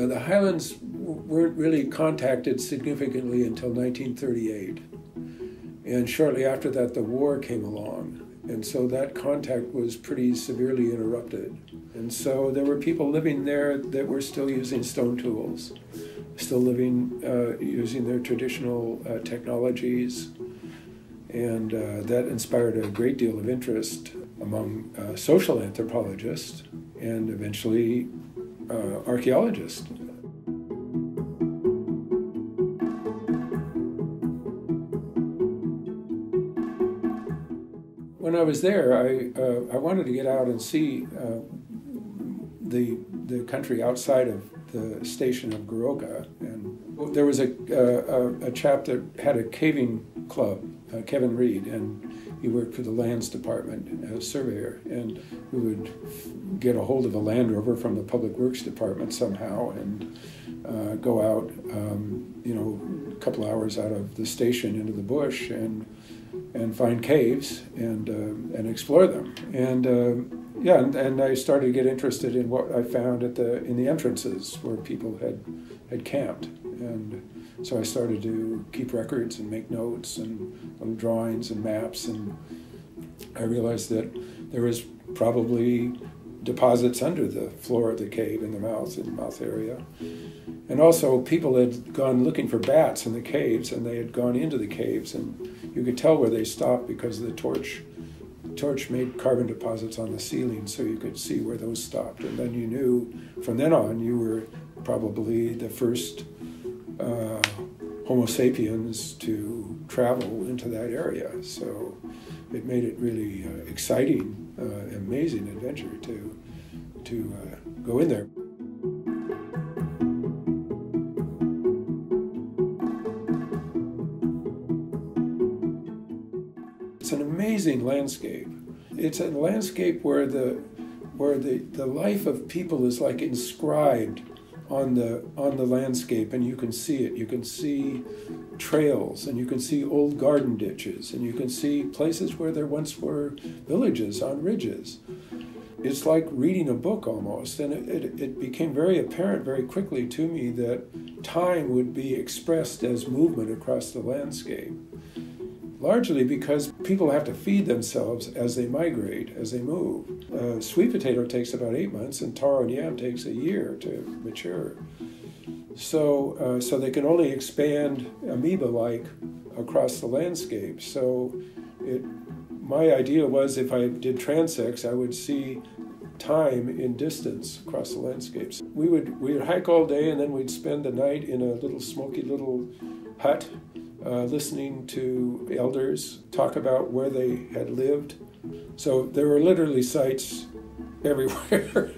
The Highlands weren't really contacted significantly until 1938. And shortly after that, the war came along. And so that contact was pretty severely interrupted. And so there were people living there that were still using stone tools, still living using their traditional technologies. And that inspired a great deal of interest among social anthropologists and eventually archaeologists. When I was there, I wanted to get out and see the country outside of the station of Goroka. And there was a chap that had a caving club, Kevin Reed, and he worked for the Lands Department as a surveyor. And we would get a hold of a Land Rover from the Public Works Department somehow and go out, a couple hours out of the station into the bush and find caves and explore them. And I started to get interested in what I found in the entrances where people had camped. And so I started to keep records and make notes and little drawings and maps, and I realized that there was probably deposits under the floor of the cave in the mouth area. And also people had gone looking for bats in the caves, and they had gone into the caves, and you could tell where they stopped because the torch made carbon deposits on the ceiling, so you could see where those stopped. And then you knew from then on you were probably the first Homo sapiens to travel into that area. So it made it really exciting, amazing adventure to go in there. It's an amazing landscape. It's a landscape where the life of people is like inscribed on the landscape, and you can see it. You can see trails, and you can see old garden ditches, and you can see places where there once were villages on ridges. It's like reading a book almost, and it became very apparent very quickly to me that time would be expressed as movement across the landscape. Largely because people have to feed themselves as they migrate, as they move. Sweet potato takes about 8 months, and taro and yam takes a year to mature. So they can only expand amoeba-like across the landscape. So my idea was if I did transects, I would see time in distance across the landscapes. We would hike all day, and then we'd spend the night in a little smoky little hut, listening to elders talk about where they had lived. So there were literally sites everywhere.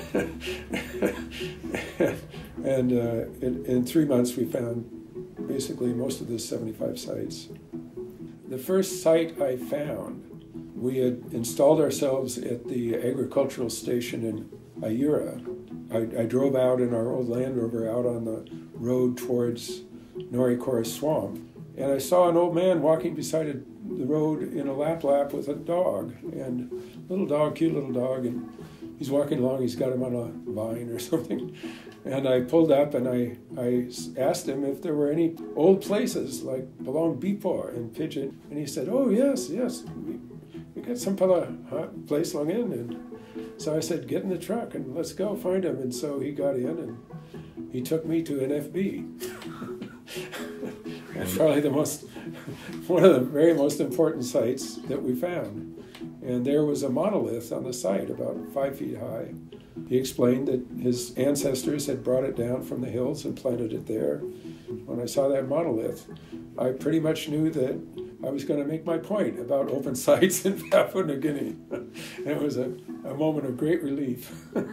And in 3 months we found basically most of the 75 sites. The first site I found, we had installed ourselves at the agricultural station in Ayura. I drove out in our old Land Rover out on the road towards Norikora Swamp, and I saw an old man walking beside the road in a lap with a dog, and cute little dog, and he's walking along, he's got him on a vine or something. And I pulled up and I asked him if there were any old places like Belong Bipo and Pigeon, and he said, oh yes, we got some place long in. And so I said, get in the truck and let's go find him. And so he got in and he took me to an FB. That's probably one of the very most important sites that we found. And there was a monolith on the site about 5 feet high. He explained that his ancestors had brought it down from the hills and planted it there. When I saw that monolith, I pretty much knew that I was going to make my point about open sites in Papua New Guinea. And it was a moment of great relief.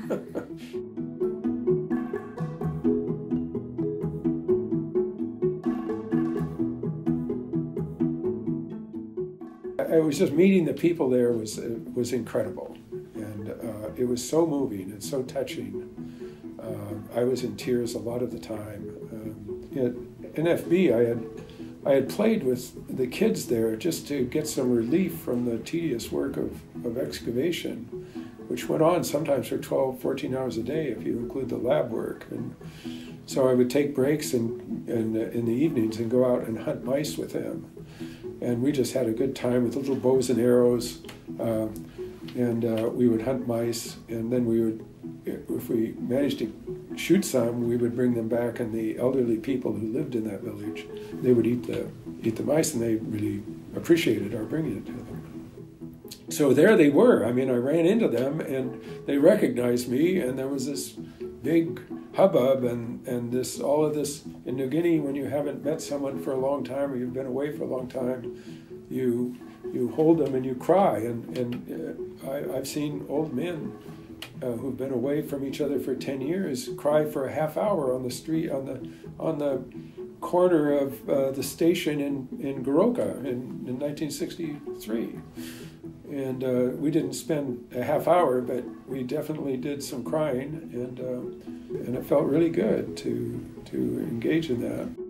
I was just meeting the people there was incredible, and it was so moving and so touching. I was in tears a lot of the time. At NFB, I had played with the kids there just to get some relief from the tedious work of excavation, which went on sometimes for 12, 14 hours a day if you include the lab work. And so I would take breaks in the evenings and go out and hunt mice with them. And we just had a good time with little bows and arrows. We would hunt mice, and then we would, if we managed to shoot some, we would bring them back, and the elderly people who lived in that village, they would eat the mice, and they really appreciated our bringing it to them. So there they were. I mean, I ran into them, and they recognized me, and there was this big hubbub, and all of this in New Guinea. When you haven't met someone for a long time, or you've been away for a long time, you hold them and you cry. And I've seen old men who've been away from each other for 10 years cry for a half hour on the street, on the corner of the station in Goroka in 1963. And we didn't spend a half hour, but we definitely did some crying, and it felt really good to engage in that.